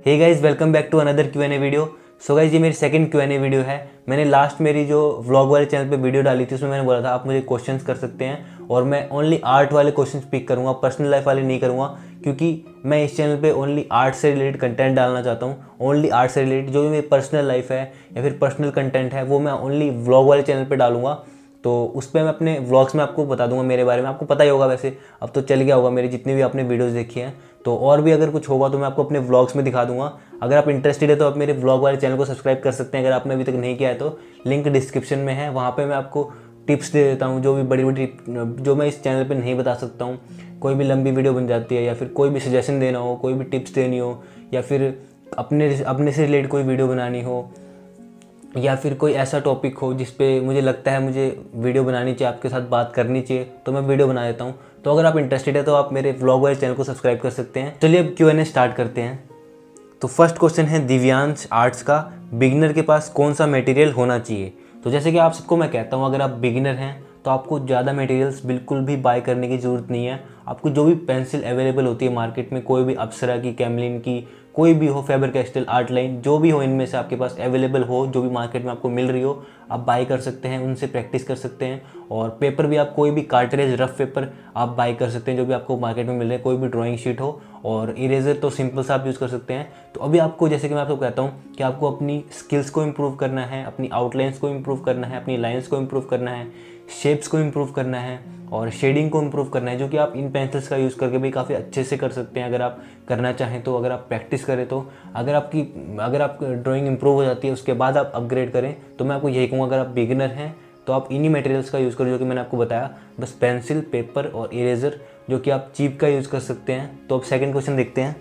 Hey guys, welcome back to another Q&A video. So guys, ये मेरी second Q&A video है। मैंने last मेरी जो व्लॉग वाले चैनल पे वीडियो डाली थी उसमें मैंने बोला था आप मुझे क्वेश्चंस कर सकते हैं और मैं ओनली आर्ट वाले क्वेश्चंस पिक करूँगा, पर्सनल लाइफ वाले नहीं करूँगा, क्योंकि मैं इस चैनल पे ओनली आर्ट से रिलेटेड कंटेंट डालना चाहता हूँ। ओनली आर्ट से रिलेटेड जो भी मेरी पर्सनल लाइफ है या फिर पर्सनल कंटेंट है वो मैं ओनली व्लॉग वाले चैनल पर डालूंगा। तो उस पर मैं अपने व्लॉग्स में आपको बता दूंगा मेरे बारे में। आपको पता ही होगा, वैसे अब तो चल गया होगा मेरी जितनी भी आपने वीडियोस देखी हैं। तो और भी अगर कुछ होगा तो मैं आपको अपने व्लॉग्स में दिखा दूंगा। अगर आप इंटरेस्टेड है तो आप मेरे व्लॉग वाले चैनल को सब्सक्राइब कर सकते हैं। अगर आपने अभी तक नहीं किया है तो लिंक डिस्क्रिप्शन में है, वहाँ पे मैं आपको टिप्स दे देता हूँ, जो भी बड़ी बड़ी जो मैं इस चैनल पे नहीं बता सकता हूँ। कोई भी लंबी वीडियो बन जाती है या फिर कोई भी सजेशन देना हो, कोई भी टिप्स देनी हो, या फिर अपने से रिलेटेड कोई वीडियो बनानी हो, या फिर कोई ऐसा टॉपिक हो जिस पे मुझे लगता है मुझे वीडियो बनानी चाहिए, आपके साथ बात करनी चाहिए, तो मैं वीडियो बना देता हूँ। तो अगर आप इंटरेस्टेड है तो आप मेरे व्लॉग वाले चैनल को सब्सक्राइब कर सकते हैं। चलिए अब Q&A स्टार्ट करते हैं। तो फर्स्ट क्वेश्चन है दिव्यांश आर्ट्स का, बिगिनर के पास कौन सा मटेरियल होना चाहिए। तो जैसे कि आप सबको मैं कहता हूँ, अगर आप बिगिनर हैं तो आपको ज़्यादा मटेरियल्स बिल्कुल भी बाय करने की ज़रूरत नहीं है। आपको जो भी पेंसिल अवेलेबल होती है मार्केट में, कोई भी अप्सरा की, कैमलिन की, कोई भी हो, फेबर कैस्टल, आर्ट लाइन, जो भी हो इनमें से आपके पास अवेलेबल हो, जो भी मार्केट में आपको मिल रही हो, आप बाय कर सकते हैं, उनसे प्रैक्टिस कर सकते हैं। और पेपर भी आप कोई भी कार्टरेज रफ पेपर आप बाय कर सकते हैं जो भी आपको मार्केट में मिल रहे हैं, कोई भी ड्राइंग शीट हो। और इरेजर तो सिंपल सा आप यूज़ कर सकते हैं। तो अभी आपको, जैसे कि मैं आपको कहता हूँ कि आपको अपनी स्किल्स को इम्प्रूव करना है, अपनी आउटलाइंस को इम्प्रूव करना है, अपनी लाइन्स को इम्प्रूव करना है, शेप्स को इम्प्रूव करना है और शेडिंग को इम्प्रूव करना है, जो कि आप इन पेंसिल्स का यूज़ करके भी काफ़ी अच्छे से कर सकते हैं अगर आप करना चाहें तो, अगर आप प्रैक्टिस करें तो। अगर आप ड्राइंग इम्प्रूव हो जाती है उसके बाद आप अपग्रेड करें, तो मैं आपको यही कहूँगा अगर आप बिगिनर हैं तो आप इन्हीं मटेरियल्स का यूज़ करो जो कि मैंने आपको बताया, बस पेंसिल, पेपर और इरेजर, जो कि आप चीप का यूज़ कर सकते हैं। तो अब सेकंड क्वेश्चन देखते हैं।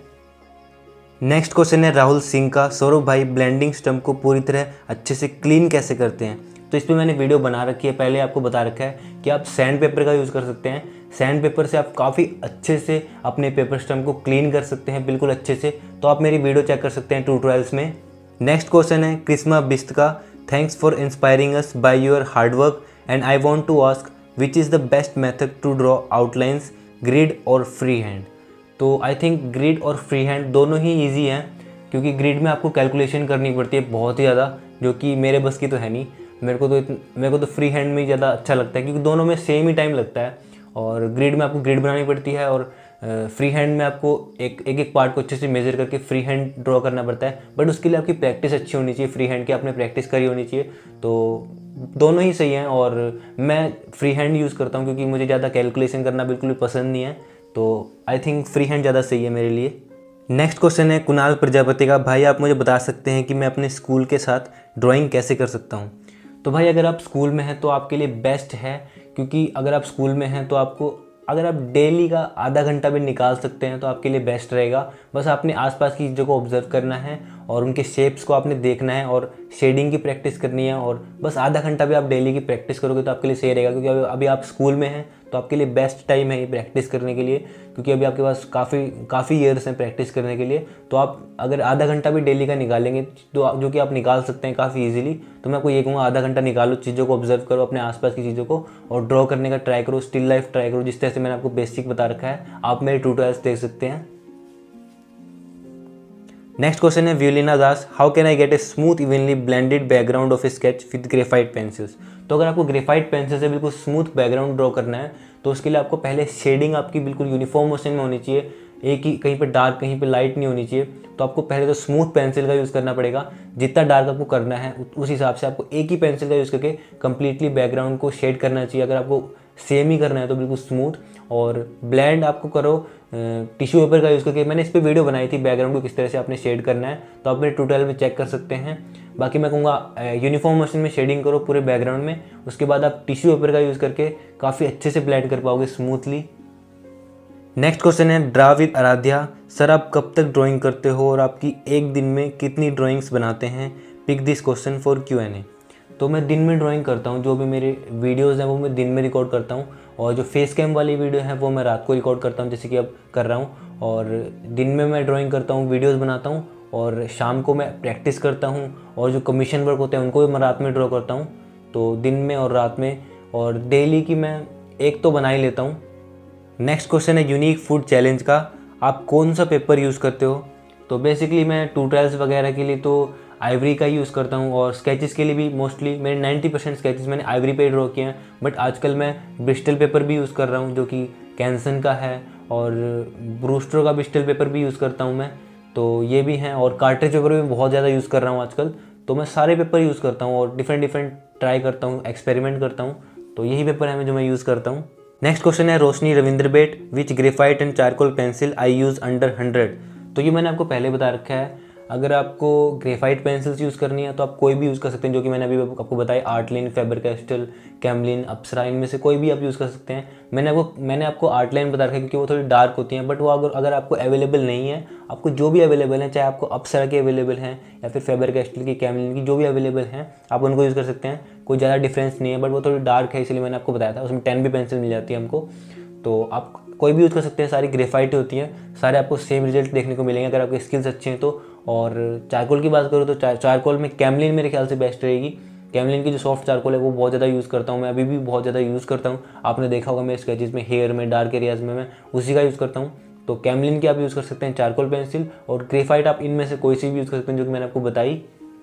नेक्स्ट क्वेश्चन है राहुल सिंह का, सौरभ भाई ब्लेंडिंग स्टम्प को पूरी तरह अच्छे से क्लीन कैसे करते हैं। तो इस पर मैंने वीडियो बना रखी है, पहले आपको बता रखा है कि आप सैंड पेपर का यूज़ कर सकते हैं। सैंड पेपर से आप काफ़ी अच्छे से अपने पेपर स्टम्प को क्लीन कर सकते हैं, बिल्कुल अच्छे से। तो आप मेरी वीडियो चेक कर सकते हैं ट्यूटोरियल्स में। नेक्स्ट क्वेश्चन है क्रिस्मा बिस्त का, thanks for inspiring us by your hard work and I want to ask which is the best method to draw outlines, grid और फ्री हैंड। तो आई थिंक ग्रिड और फ्री हैंड दोनों ही easy हैं, क्योंकि ग्रिड में आपको calculation करनी पड़ती है बहुत ही ज़्यादा, जो कि मेरे बस की तो है नहीं। मेरे को तो फ्री हैंड में ही ज़्यादा अच्छा लगता है, क्योंकि दोनों में सेम ही टाइम लगता है। और ग्रिड में आपको ग्रिड बनानी पड़ती है और फ्री हैंड में आपको एक एक पार्ट को अच्छे से मेजर करके फ्री हैंड ड्रॉ करना पड़ता है। बट उसके लिए आपकी प्रैक्टिस अच्छी होनी चाहिए, फ्री हैंड की आपने प्रैक्टिस करी होनी चाहिए। तो दोनों ही सही हैं और मैं फ्री हैंड यूज़ करता हूँ क्योंकि मुझे ज़्यादा कैलकुलेशन करना बिल्कुल भी पसंद नहीं है। तो आई थिंक फ्री हैंड ज़्यादा सही है मेरे लिए। नेक्स्ट क्वेश्चन है कुणाल प्रजापति का, भाई आप मुझे बता सकते हैं कि मैं अपने स्कूल के साथ ड्राइंग कैसे कर सकता हूँ। तो भाई अगर आप स्कूल में हैं तो आपके लिए बेस्ट है, क्योंकि अगर आप स्कूल में हैं तो आपको, अगर आप डेली का आधा घंटा भी निकाल सकते हैं तो आपके लिए बेस्ट रहेगा। बस आपने आसपास की चीज़ों को ऑब्जर्व करना है और उनके शेप्स को आपने देखना है और शेडिंग की प्रैक्टिस करनी है। और बस आधा घंटा भी आप डेली की प्रैक्टिस करोगे तो आपके लिए सही रहेगा, क्योंकि अभी आप स्कूल में हैं तो आपके लिए बेस्ट टाइम है ये प्रैक्टिस करने के लिए, क्योंकि अभी आपके पास काफ़ी ईयर्स हैं प्रैक्टिस करने के लिए। तो आप अगर आधा घंटा भी डेली का निकालेंगे तो जो कि आप निकाल सकते हैं काफ़ी ईजिली, तो मैं आपको ये कहूँगा आधा घंटा निकालो, चीज़ों को ऑब्जर्व करो, अपने आसपास की चीज़ों को, और ड्रॉ करने का ट्राई करो, स्टिल लाइफ ट्राई करो। जिस तरह से मैंने आपको बेसिक बता रखा है, आप मेरे ट्यूटोरियल्स देख सकते हैं। नेक्स्ट क्वेश्चन है व्यूलिना Das, how can I get a smooth evenly blended background of a sketch with graphite pencils. तो अगर आपको ग्रेफाइट पेंसिल से बिल्कुल स्मूथ बैकग्राउंड ड्रॉ करना है तो उसके लिए आपको पहले शेडिंग आपकी बिल्कुल यूनिफॉर्म मोशन में होनी चाहिए, एक ही कहीं पे डार्क कहीं पे लाइट नहीं होनी चाहिए। तो आपको पहले तो स्मूथ पेंसिल का यूज़ करना पड़ेगा, जितना डार्क आपको करना है उस हिसाब से आपको एक ही पेंसिल का यूज़ करके कंप्लीटली बैकग्राउंड को शेड करना चाहिए। अगर आपको सेम ही करना है तो बिल्कुल स्मूथ। और ब्लेंड आपको करो टिश्यू पेपर का यूज़ करके। मैंने इस पर वीडियो बनाई थी बैकग्राउंड को किस तरह से आपने शेड करना है, तो आप मेरे ट्यूटोरियल में चेक कर सकते हैं। बाकी मैं कहूँगा यूनिफॉर्म मोशन में शेडिंग करो पूरे बैकग्राउंड में, उसके बाद आप टिश्यू पेपर का यूज़ करके काफ़ी अच्छे से ब्लेंड कर पाओगे स्मूथली। नेक्स्ट क्वेश्चन है ड्रा विद आराध्या, सर आप कब तक ड्राइंग करते हो और आपकी एक दिन में कितनी ड्राइंग्स बनाते हैं, pick this question for Q&A। तो मैं दिन में ड्राइंग करता हूँ, जो भी मेरे वीडियोज़ हैं वो मैं दिन में रिकॉर्ड करता हूँ, और जो फेस कैम वाली वीडियो है वो मैं रात को रिकॉर्ड करता हूँ, जैसे कि अब कर रहा हूँ। और दिन में मैं ड्राइंग करता हूँ, वीडियोज़ बनाता हूँ, और शाम को मैं प्रैक्टिस करता हूँ, और जो कमीशन वर्क होते हैं उनको भी मैं रात में ड्रॉ करता हूँ। तो दिन में और रात में, और डेली की मैं एक तो बना ही लेता हूँ। नेक्स्ट क्वेश्चन है यूनिक फूड चैलेंज का, आप कौन सा पेपर यूज़ करते हो। तो बेसिकली मैं ट्यूटोरियल्स वगैरह के लिए तो आइवरी का यूज़ करता हूँ, और स्केचेस के लिए भी मोस्टली मेरे 90% स्केचेस मैंने आइवरी पे ड्रॉ किए हैं। बट आजकल मैं ब्रिस्टल पेपर भी यूज़ कर रहा हूँ जो कि कैंसन का है, और ब्रूस्टर का ब्रिस्टल पेपर भी यूज़ करता हूँ मैं, तो ये भी हैं। और कार्ट्रिज पेपर भी बहुत ज़्यादा यूज़ कर रहा हूँ आजकल, तो मैं सारे पेपर यूज़ करता हूँ और डिफरेंट ट्राई करता हूँ, एक्सपेरिमेंट करता हूँ। तो यही पेपर है जो मैं यूज़ करता हूँ। नेक्स्ट क्वेश्चन है रोशनी रविंद्र बेट, which graphite and charcoal pencil I use under 100। तो ये मैंने आपको पहले बता रखा है। अगर आपको ग्रेफाइट पेंसिल्स यूज़ करनी है तो आप कोई भी यूज़ कर सकते हैं, जो कि मैंने अभी आपको बताया, Artline, Faber Castell, Camlin, Apsara, इनमें से कोई भी आप यूज़ कर सकते हैं। मैंने आपको आर्टलाइन बता रखा है क्योंकि वो थोड़ी डार्क होती हैं, बट वो अगर आपको अवेलेबल नहीं है, आपको जो भी अवेलेबल है, चाहे आपको अप्सरा के अवेलेबल हैं या फिर फेबर कैस्टल की, कैमलिन की, जो भी अवेलेबल हैं आप उनको यूज़ कर सकते हैं। कोई ज़्यादा डिफरेंस नहीं है, बट वो थोड़ी डार्क है इसलिए मैंने आपको बताया था। उसमें 10B पेंसिल मिल जाती है हमको, तो आप कोई भी यूज़ कर सकते हैं। सारी ग्रेफाइट होती हैं, सारे आपको सेम रिजल्ट देखने को मिलेंगे अगर आपके स्किल्स अच्छे हैं तो। और चारकोल की बात करूँ तो चारकोल में कैमलिन मेरे ख्याल से बेस्ट रहेगी। कैमलिन की जो सॉफ्ट चारकोल है वो बहुत ज़्यादा यूज़ करता हूँ मैं, अभी भी बहुत ज़्यादा यूज़ करता हूँ। आपने देखा होगा मेरे स्केचेस में, हेयर में, डार्क एरियाज़ में मैं उसी का यूज़ करता हूँ। तो कैमलिन की आप यूज़ कर सकते हैं चारकोल पेंसिल, और ग्रेफाइट आप इनमें से कोई सी भी यूज़ कर सकते हैं जो कि मैंने आपको बताई।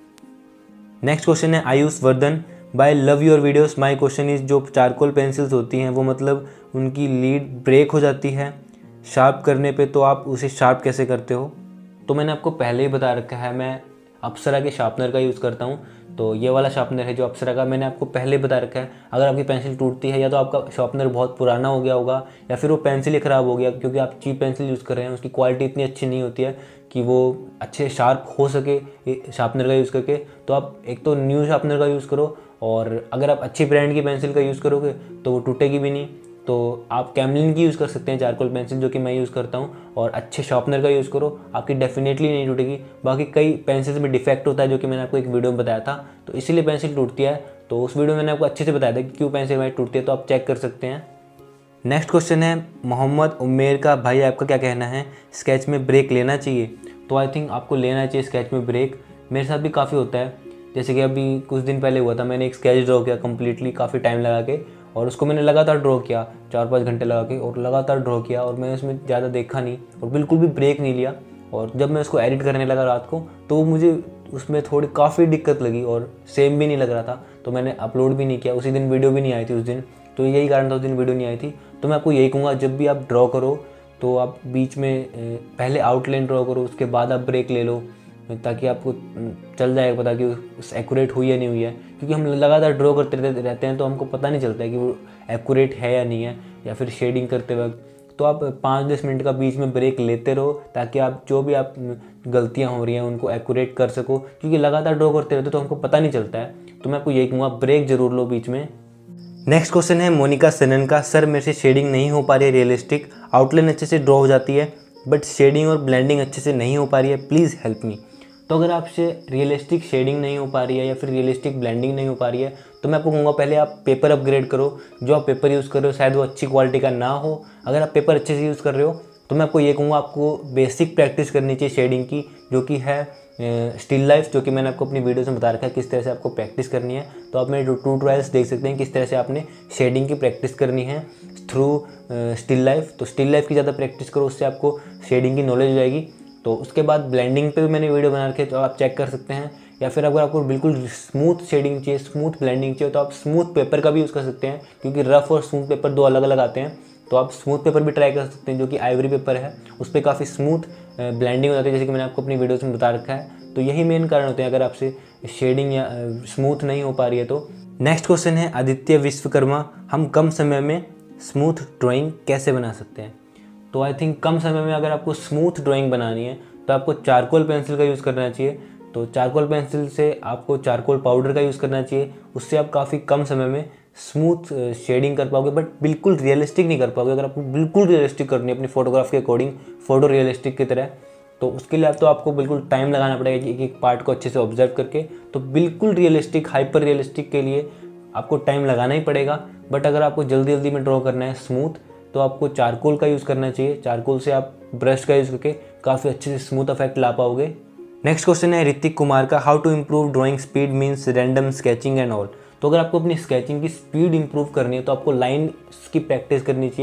नेक्स्ट क्वेश्चन है Ayush Vardhan, bye love your videos, my question is, जो चारकोल पेंसिल्स होती हैं वो मतलब उनकी लीड ब्रेक हो जाती है शार्प करने पे, तो आप उसे शार्प कैसे करते हो? तो मैंने आपको पहले ही बता रखा है, मैं अप्सरा के शार्पनर का यूज़ करता हूँ। तो ये वाला शार्पनर है जो अप्सरा का, मैंने आपको पहले बता रखा है। अगर आपकी पेंसिल टूटती है या तो आपका शार्पनर बहुत पुराना हो गया होगा, या फिर वो पेंसिल ही ख़राब हो गया क्योंकि आप चीप पेंसिल यूज़ कर रहे हैं, उसकी क्वालिटी इतनी अच्छी नहीं होती है कि वो अच्छे शार्प हो सके शार्पनर का यूज़ करके। तो आप एक तो न्यू शार्पनर का यूज़ करो, और अगर आप अच्छी ब्रांड की पेंसिल का यूज़ करोगे तो वो टूटेगी भी नहीं। तो आप कैमलिन की यूज़ कर सकते हैं चारकोल पेंसिल, जो कि मैं यूज़ करता हूँ, और अच्छे शार्पनर का यूज़ करो, आपकी डेफिनेटली नहीं टूटेगी। बाकी कई पेंसिल्स में डिफेक्ट होता है जो कि मैंने आपको एक वीडियो में बताया था, तो इसीलिए पेंसिल टूटती है। तो उस वीडियो में मैंने आपको अच्छे से बताया था कि क्यों पेंसिल हमारी टूटती है, तो आप चेक कर सकते हैं। नेक्स्ट क्वेश्चन है मोहम्मद उमेर का, भाई आपका क्या कहना है, स्केच में ब्रेक लेना चाहिए? तो आई थिंक आपको लेना चाहिए स्केच में ब्रेक। मेरे साथ भी काफ़ी होता है, जैसे कि अभी कुछ दिन पहले हुआ था, मैंने एक स्केच ड्रॉ किया कम्प्लीटली काफ़ी टाइम लगा के, और उसको मैंने लगातार ड्रॉ किया 4-5 घंटे लगा के, और लगातार ड्रॉ किया, और मैंने उसमें ज़्यादा देखा नहीं और बिल्कुल भी ब्रेक नहीं लिया। और जब मैं उसको एडिट करने लगा रात को, तो मुझे उसमें थोड़ी काफ़ी दिक्कत लगी और सेम भी नहीं लग रहा था, तो मैंने अपलोड भी नहीं किया। उसी दिन वीडियो भी नहीं आई थी उस दिन, तो यही कारण था उस दिन वीडियो नहीं आई थी। तो मैं आपको यही कहूँगा, जब भी आप ड्रॉ करो तो आप बीच में पहले आउटलाइन ड्रॉ करो, उसके बाद आप ब्रेक ले लो, ताकि आपको चल जाएगा पता कि एक्यूरेट हुई या नहीं हुई है। क्योंकि हम लगातार ड्रॉ करते रहते हैं तो हमको पता नहीं चलता है कि वो एक्यूरेट है या नहीं है, या फिर शेडिंग करते वक्त। तो आप 5-10 मिनट का बीच में ब्रेक लेते रहो, ताकि आप जो भी आप गलतियाँ हो रही हैं उनको एक्यूरेट कर सको, क्योंकि लगातार ड्रॉ करते रहते तो हमको पता नहीं चलता है। तो मैं आपको यही कहूँगा, ब्रेक जरूर लो बीच में। नेक्स्ट क्वेश्चन है मोनिका सनन का, सर मेरे से शेडिंग नहीं हो पा रही है रियलिस्टिक, आउटलाइन अच्छे से ड्रॉ हो जाती है बट शेडिंग और ब्लेंडिंग अच्छे से नहीं हो पा रही है, प्लीज़ हेल्प मी। तो अगर आपसे रियलिस्टिक शेडिंग नहीं हो पा रही है या फिर रियलिस्टिक ब्लेंडिंग नहीं हो पा रही है, तो मैं आपको कहूँगा पहले आप पेपर अपग्रेड करो। जो आप पेपर यूज़ कर रहे हो शायद वो अच्छी क्वालिटी का ना हो। अगर आप पेपर अच्छे से यूज़ कर रहे हो तो मैं आपको ये कहूँगा, आपको बेसिक प्रैक्टिस करनी चाहिए शेडिंग की, जो कि है स्टिल लाइफ, जो कि मैंने आपको अपनी वीडियोस में बता रखा है किस तरह से आपको प्रैक्टिस करनी है। तो आप मेरे ट्यूटोरियल्स देख सकते हैं किस तरह से आपने शेडिंग की प्रैक्टिस करनी है थ्रू स्टिल लाइफ। तो स्टिल लाइफ की ज़्यादा प्रैक्टिस करो, उससे आपको शेडिंग की नॉलेज हो जाएगी। तो उसके बाद ब्लेंडिंग पे भी मैंने वीडियो बना रखी है, तो आप चेक कर सकते हैं। या फिर अगर आपको बिल्कुल स्मूथ शेडिंग चाहिए, स्मूथ ब्लेंडिंग चाहिए, तो आप स्मूथ पेपर का भी यूज़ कर सकते हैं, क्योंकि रफ और स्मूथ पेपर दो अलग अलग आते हैं। तो आप स्मूथ पेपर भी ट्राई कर सकते हैं, जो कि आइवरी पेपर है, उस पर काफ़ी स्मूथ ब्लेंडिंग हो जाती है, जैसे कि मैंने आपको अपनी वीडियोस में बता रखा है। तो यही मेन कारण होते हैं अगर आपसे शेडिंग या स्मूथ नहीं हो पा रही है तो। नेक्स्ट क्वेश्चन है आदित्य विश्वकर्मा, हम कम समय में स्मूथ ड्राइंग कैसे बना सकते हैं? तो आई थिंक कम समय में अगर आपको स्मूथ ड्राइंग बनानी है तो आपको चारकोल पेंसिल का यूज़ करना चाहिए। तो चारकोल पेंसिल से आपको चारकोल पाउडर का यूज़ करना चाहिए, उससे आप काफ़ी कम समय में स्मूथ शेडिंग कर पाओगे, बट बिल्कुल रियलिस्टिक नहीं कर पाओगे। अगर आपको बिल्कुल रियलिस्टिक करनी है अपनी फोटोग्राफ के अकॉर्डिंग, फोटो रियलिस्टिक की तरह, तो उसके लिए तो आपको बिल्कुल टाइम लगाना पड़ेगा एक एक पार्ट को अच्छे से ऑब्जर्व करके। तो बिल्कुल रियलिस्टिक, हाइपर रियलिस्टिक के लिए आपको टाइम लगाना ही पड़ेगा। बट अगर आपको जल्दी जल्दी में ड्रॉ करना है स्मूथ, तो आपको चारकोल का यूज़ करना चाहिए। चारकोल से आप ब्रश का यूज़ करके काफ़ी अच्छे से स्मूथ इफेक्ट ला पाओगे। नेक्स्ट क्वेश्चन है ऋतिक कुमार का, how to improve drawing speed means random sketching and all. तो अगर आपको अपनी स्केचिंग की स्पीड इंप्रूव करनी है तो आपको लाइन की प्रैक्टिस करनी चाहिए।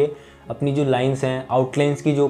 अपनी जो लाइंस हैं, आउटलाइंस की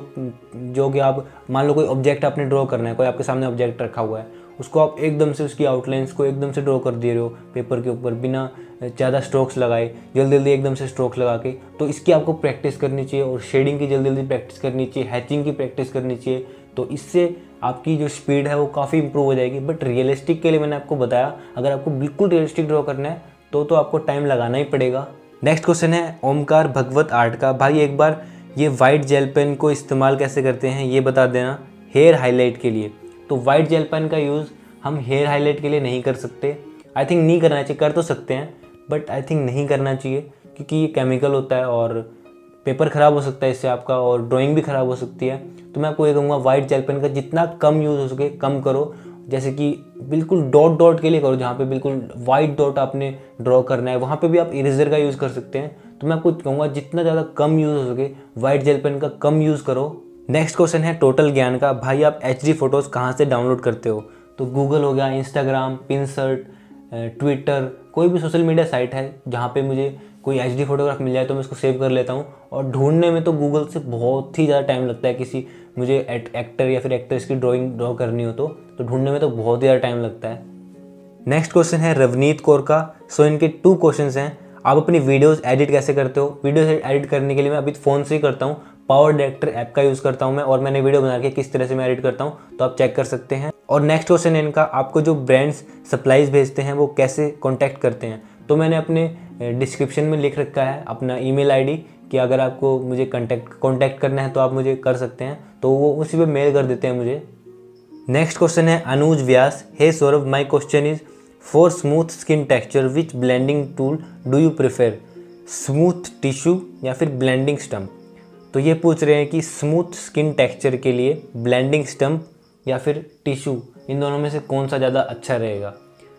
जो कि आप मान लो कोई ऑब्जेक्ट आपने ड्रॉ करना है, कोई आपके सामने ऑब्जेक्ट रखा हुआ है, उसको आप एकदम से उसकी आउटलाइंस को एकदम से ड्रॉ कर दे रहे हो पेपर के ऊपर बिना ज़्यादा स्ट्रोक्स लगाए, जल्दी जल्दी एकदम से स्ट्रोक्स लगा के, तो इसकी आपको प्रैक्टिस करनी चाहिए। और शेडिंग की जल्दी जल्दी प्रैक्टिस करनी चाहिए, हैचिंग की प्रैक्टिस करनी चाहिए। तो इससे आपकी जो स्पीड है वो काफ़ी इंप्रूव हो जाएगी। बट रियलिस्टिक के लिए मैंने आपको बताया, अगर आपको बिल्कुल रियलिस्टिक ड्रॉ करना है तो आपको टाइम लगाना ही पड़ेगा। नेक्स्ट क्वेश्चन है ओमकार भगवत आर्ट का। भाई एक बार ये वाइट जेल पेन को इस्तेमाल कैसे करते हैं ये बता देना हेयर हाईलाइट के लिए। तो वाइट जेल पेन का यूज़ हम हेयर हाईलाइट के लिए नहीं कर सकते। आई थिंक नहीं करना चाहिए, कर तो सकते हैं बट आई थिंक नहीं करना चाहिए, क्योंकि ये केमिकल होता है और पेपर ख़राब हो सकता है इससे आपका, और ड्राइंग भी ख़राब हो सकती है। तो मैं आपको ये कहूँगा वाइट जेल पेन का जितना कम यूज़ हो सके कम करो। जैसे कि बिल्कुल डॉट डॉट के लिए करो, जहाँ पे बिल्कुल वाइट डॉट आपने ड्रॉ करना है वहाँ पे भी आप इरेजर का यूज़ कर सकते हैं। तो मैं आपको कहूँगा जितना ज़्यादा कम यूज़ हो सके वाइट जेल पेन का कम यूज़ करो। नेक्स्ट क्वेश्चन है टोटल ज्ञान का। भाई आप HD फ़ोटोज़ कहाँ से डाउनलोड करते हो? तो गूगल हो गया, इंस्टाग्राम, पिनसर्ट, ट्विटर, कोई भी सोशल मीडिया साइट है जहाँ पे मुझे कोई HD फोटोग्राफ मिल जाए तो मैं उसको सेव कर लेता हूँ। और ढूंढने में तो गूगल से बहुत ही ज़्यादा टाइम लगता है, किसी मुझे एक्टर या फिर एक्ट्रेस की ड्रॉ करनी हो तो ढूंढने में तो बहुत ही ज़्यादा टाइम लगता है। नेक्स्ट क्वेश्चन है रवनीत कौर का। सो इनके 2 क्वेश्चंस हैं। आप अपनी वीडियोस एडिट कैसे करते हो? वीडियोस एडिट करने के लिए मैं अभी फ़ोन से ही करता हूँ, पावर डायरेक्टर ऐप का यूज़ करता हूँ मैं, और मैंने वीडियो बना के किस तरह से मैं एडिट करता हूँ तो आप चेक कर सकते हैं। और नेक्स्ट क्वेश्चन है इनका, आपको जो ब्रांड्स सप्लाईज भेजते हैं वो कैसे कॉन्टैक्ट करते हैं? तो मैंने अपने डिस्क्रिप्शन में लिख रखा है अपना ईमेल ID कि अगर आपको मुझे कॉन्टैक्ट करना है तो आप मुझे कर सकते हैं, तो वो उसी पे मेल कर देते हैं मुझे। नेक्स्ट क्वेश्चन है Anuj Vyas. Hey Saurabh, my question is for smooth skin texture which blending tool do you prefer, smooth tissue या फिर ब्लेंडिंग स्टम्प? तो ये पूछ रहे हैं कि स्मूथ स्किन टेक्सचर के लिए ब्लेंडिंग स्टम्प या फिर टिश्यू, इन दोनों में से कौन सा ज़्यादा अच्छा रहेगा?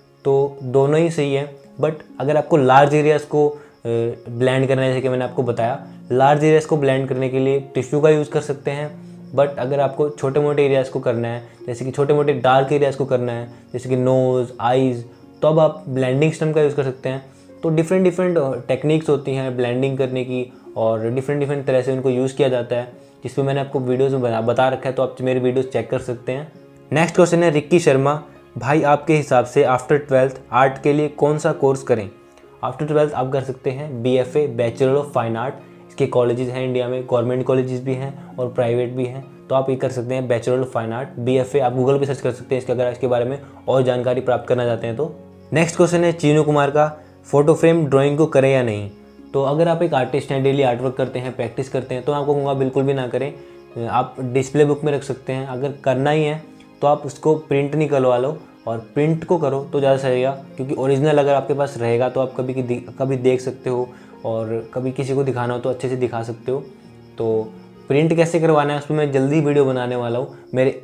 तो दोनों ही सही है, बट अगर आपको लार्ज एरियाज़ को ब्लेंड करना है, जैसे कि मैंने आपको बताया, लार्ज एरियाज़ को ब्लेंड करने के लिए टिश्यू का यूज़ कर सकते हैं। बट अगर आपको छोटे मोटे एरियाज़ को करना है, जैसे कि छोटे मोटे डार्क एरियाज़ को करना है, जैसे कि नोज़, आईज़, तो अब आप ब्लेंडिंग स्टम्प का यूज़ कर सकते हैं। तो डिफरेंट डिफरेंट टेक्निक्स होती हैं ब्लेंडिंग करने की, और डिफरेंट डिफरेंट तरह से उनको यूज़ किया जाता है, जिसमें मैंने आपको वीडियोज़ में बता रखा है, तो आप मेरे वीडियोज़ चेक कर सकते हैं। नेक्स्ट क्वेश्चन है रिक्की शर्मा। भाई आपके हिसाब से आफ्टर 12th आर्ट के लिए कौन सा कोर्स करें? आफ्टर 12th आप कर सकते हैं BFA, bachelor of fine art. इसके कॉलेजेस हैं इंडिया में, गवर्नमेंट कॉलेजेस भी हैं और प्राइवेट भी हैं, तो आप ये कर सकते हैं bachelor of fine art BFA। आप गूगल पे सर्च कर सकते हैं इसके, अगर इसके बारे में और जानकारी प्राप्त करना चाहते हैं तो। नेक्स्ट क्वेश्चन है चीनू कुमार का। फोटो फ्रेम ड्राइंग को करें या नहीं? तो अगर आप एक आर्टिस्ट हैं, डेली आर्ट वर्क करते हैं, प्रैक्टिस करते हैं, तो आपको कहूँगा बिल्कुल भी ना करें। आप डिस्प्ले बुक में रख सकते हैं। अगर करना ही है तो आप उसको प्रिंट निकलवा लो, और प्रिंट को करो तो ज़्यादा सही रहेगा, क्योंकि ओरिजिनल अगर आपके पास रहेगा तो आप कभी देख सकते हो, और कभी किसी को दिखाना हो तो अच्छे से दिखा सकते हो। तो प्रिंट कैसे करवाना है उस पर मैं जल्दी वीडियो बनाने वाला हूँ मेरे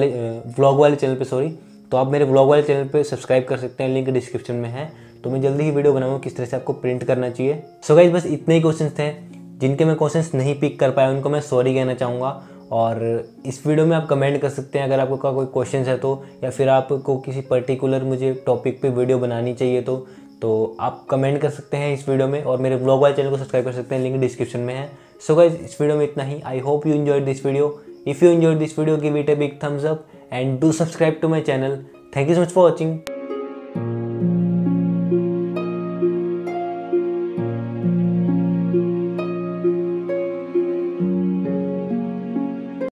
व्लॉग वाले चैनल पे, तो आप मेरे व्लॉग वाले चैनल पे सब्सक्राइब कर सकते हैं, लिंक डिस्क्रिप्शन में है। तो मैं जल्दी ही वीडियो बनाऊंगा किस तरह से आपको प्रिंट करना चाहिए। सो गाइस, बस इतने ही क्वेश्चंस थे। जिनके मैं क्वेश्चंस नहीं पिक कर पाया उनको मैं सॉरी कहना चाहूँगा। और इस वीडियो में आप कमेंट कर सकते हैं अगर आपका कोई क्वेश्चन है तो, या फिर आपको किसी पर्टिकुलर मुझे टॉपिक पे वीडियो बनानी चाहिए तो आप कमेंट कर सकते हैं इस वीडियो में, और मेरे ब्लॉग वाले चैनल को सब्सक्राइब कर सकते हैं, लिंक डिस्क्रिप्शन में है। सो गाइस, इस वीडियो में इतना ही। I hope you enjoyed this video. If you enjoyed this video, give it a big thumbs up and do subscribe to my channel. Thank you so much for watching.